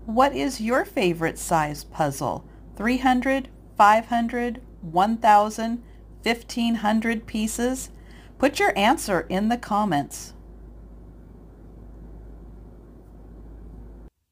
What is your favorite size puzzle? 300, 500, 1,000, 1,500 pieces? Put your answer in the comments.